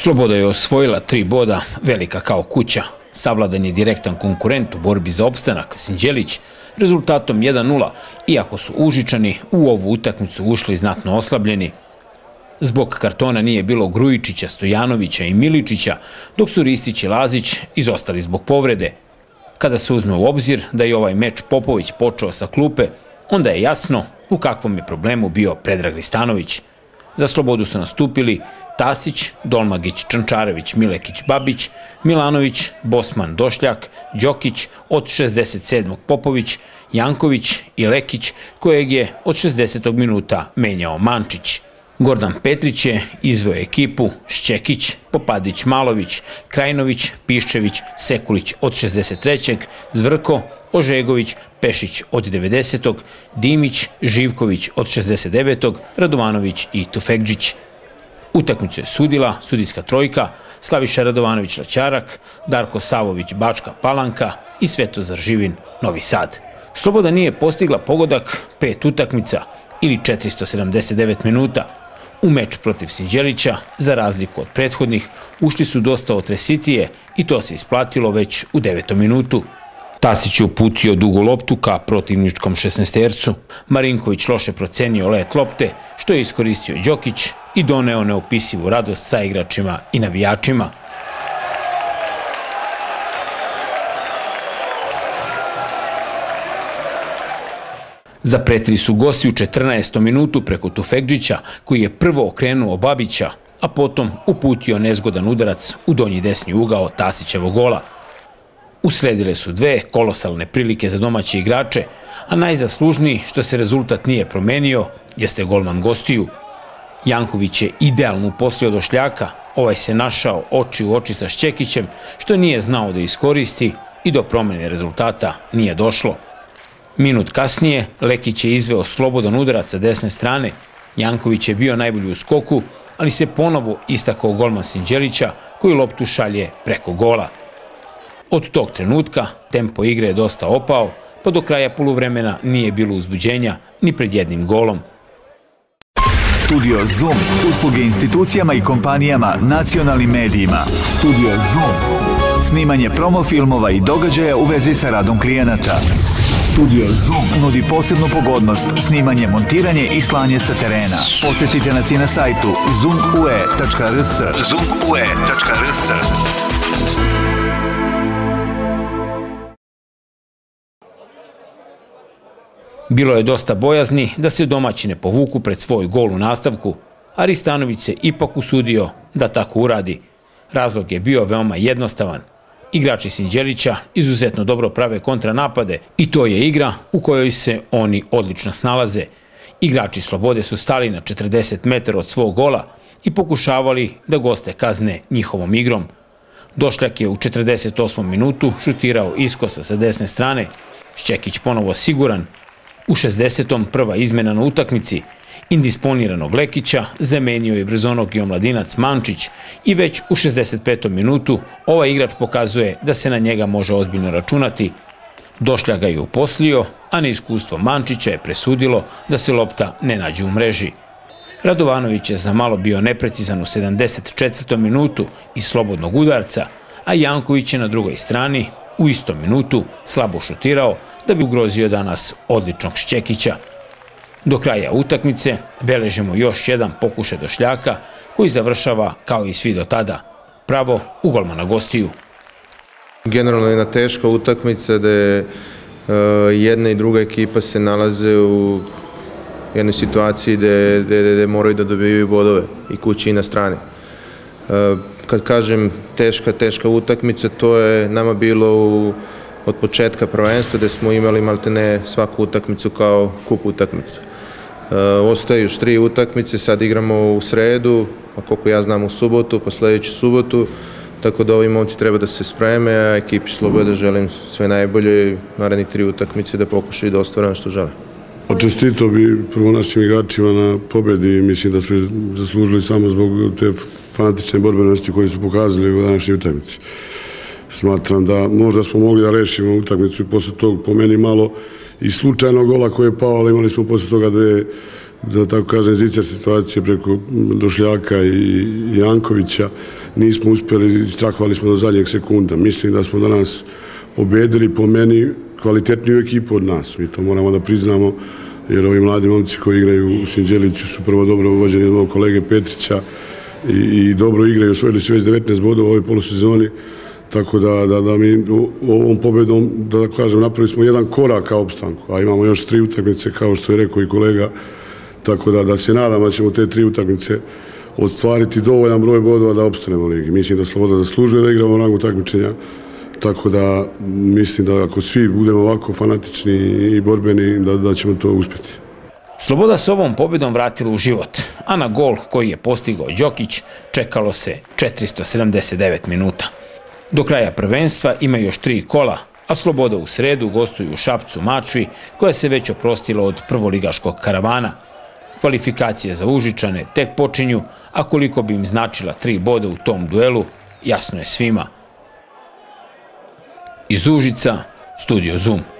Sloboda je osvojila 3 boda, velika kao kuća. Savladan je direktan konkurent u borbi za opstanak, Sinđelić, rezultatom 1:0, iako su Užičani u ovu utakmicu ušli znatno oslabljeni. Zbog kartona nije bilo Grujičića, Stojanovića i Miličića, dok su Ristić i Lazić izostali zbog povrede. Kada se uzme u obzir da je ovaj meč Popović počeo sa klupe, onda je jasno u kakvom je problemu bio Predrag Ristanović. Za Slobodu su nastupili Tasić, Dolmagić, Čančarević, Milekić, Babić, Milanović, Bosman, Došljak, Đokić, od 67. Popović, Janković i Lekić, kojeg je od 60. minuta menjao Mančić. Gordan Petrić je izveo ekipu, Šćekić, Popadić, Malović, Krajinović, Piščević, Sekulić od 63. Zvrko, Ožegović, Pešić od 90. Dimić, Živković od 69. Radovanović i Tufekđić. Utakmicu je sudila sudijska trojka, Slaviša Radovanović-Laćarak, Darko Savović, Bačka Palanka i Svetozar Živin, Novi Sad. Sloboda nije postigla pogodak 5 utakmica ili 479 minuta. U meč protiv Sinđelića, za razliku od prethodnih, ušli su dosta otresitije i to se isplatilo već u 9. minutu. Tasić je uputio dugu loptu ka protivničkom 16-tercu. Marinković loše procenio let lopte, što je iskoristio Đokić i doneo neopisivu radost sa igračima i navijačima. Zapretili su gosti u 14. minutu preko Tufekđića, koji je prvo okrenuo Babića, a potom uputio nezgodan udarac u donji desni ugao Tasićevog gola. Usledile su 2 kolosalne prilike za domaće igrače, a najzaslužniji što se rezultat nije promenio jeste golman gostiju. Janković je idealno uposlio Došljaka, ovaj se našao oči u oči sa Šćekićem, što nije znao da iskoristi i do promene rezultata nije došlo. Minut kasnije Lekić je izveo slobodan udarac sa desne strane. Janković je bio najbolji u skoku, ali se ponovo istakao golman Sinđelića, koji loptu šalje preko gola. Od tog trenutka tempo igre je dosta opao, pa do kraja poluvremena nije bilo uzbuđenja ni pred jednim golom. Studio Zoom. Usluge institucijama i kompanijama, nacionalnim medijima. Studio Zoom. Snimanje promo filmova i događaja u vezi sa radom klijenata. Studio Zoom nudi posebnu pogodnost, snimanje, montiranje i slanje sa terena. Posjetite nas i na sajtu zoomue.rs. zoomue.rs. Bilo je dosta bojazni da se domaći ne povuku pred svoj gol u nastavku, a Ristanović se ipak usudio da tako uradi. Razlog je bio veoma jednostavan. Igrači Sinđelića izuzetno dobro prave kontranapade i to je igra u kojoj se oni odlično snalaze. Igrači Slobode su stali na 40 metara od svog gola i pokušavali da goste kazne njihovom igrom. Došljak je u 48. minutu šutirao iskosa sa desne strane, Šćekić ponovo siguran. U 60. prva izmena na utakmici, indisponiranog Lekića zamenio je brzonog i omladinac Mančić i već u 65. minutu ovaj igrač pokazuje da se na njega može ozbiljno računati. Došljak ga je uposlio, a neiskustvo Mančića je presudilo da se lopta ne nađe u mreži. Radovanović je za malo bio neprecizan u 74. minutu iz slobodnog udarca, a Janković je na drugoj strani u istom minutu slabo šutirao da bi ugrozio danas odličnog Šćekića. Do kraja utakmice beležimo još jedan pokušaj Došljaka koji završava kao i svi do tada, pravo u golmana gostiju. Generalno je jedna teška utakmica gde jedna i druga ekipa se nalaze u jednoj situaciji gde moraju da dobijaju bodove i kući i na strani. Kad kažem teška utakmica, to je nama bilo od početka prvenstva gde smo imali maltene svaku utakmicu kao kup utakmicu. Ostaje još 3 utakmice, sad igramo u sredu, a koliko ja znam u subotu, pa sledeću subotu, tako da ovi momci treba da se spreme, a ekipi Slobode želim sve najbolje i narednih 3 utakmice da pokušaju da ostvare ono što žele. Čestito bi prvo našim igračima na pobedi, mislim da su zaslužili samo zbog te fanatične borbenosti koje su pokazali u današnjoj utakmici. Smatram da možda smo mogli da rešimo utakmicu i posle tog, po meni, malo i slučajnog gola koje je pao, ali imali smo posle toga 2, da tako kažem, zicer situacije preko Došljaka i Jankovića, nismo uspjeli, strahovali smo do zadnjeg sekunda. Mislim da smo danas pobedili, po meni, kvalitetniju ekipu od nas. Mi to moramo da priznamo, jer ovi mladi momci koji igraju u Sinđeliću su prvo dobro uvođeni od mojeg kolege Petrića i dobro igraju, osvojili su već 19 bodova u ovoj polusezoni, tako da mi ovom pobedom, da kažem, napravili smo jedan korak ka opstanku, a imamo još 3 utakmice, kao što je rekao i kolega, tako da se nadam da ćemo te 3 utakmice ostvariti dovoljan broj bodova da opstanemo u ligi. Mislim da Sloboda zaslužuje da igramo u rangu takmičenja, tako da mislim da ako svi budemo ovako fanatični i borbeni, da ćemo to uspjeti. Sloboda se ovom pobjedom vratila u život, a na gol koji je postigao Đokić čekalo se 479 minuta. Do kraja prvenstva ima još 3 kola, a Sloboda u sredu gostuju u Šapcu Mačvi, koja se već oprostila od prvoligaškog karavana. Kvalifikacije za Užičane tek počinju, a koliko bi im značila 3 boda u tom duelu, jasno je svima. Iz Užica, Studio Zoom.